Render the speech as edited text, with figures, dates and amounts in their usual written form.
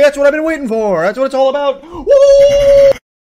That's what I've been waiting for. That's what it's all about. Woo!